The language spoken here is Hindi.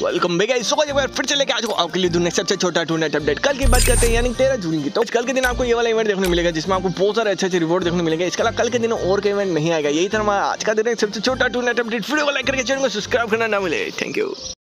Welcome back guys. सो एक बार फिर चले के आज आपके लिए दूं सबसे छोटा टूर्नामेंट अपडेट। कल की बात करते हैं यानी 13 जून की। तो कल के दिन आपको ये वाला इवेंट देखने मिलेगा जिसमें आपको बहुत सारे अच्छे रिवॉर्ड देखने मिलेंगे। इसके अलावा कल के दिन और कोई इवेंट नहीं आएगा। यही था हमारा आज का दिन सबसे छोटा टूर्नामेंट अपडेट। वीडियो को लाइक करके चैनल को सब्सक्राइब करना ना मिले। Thank you.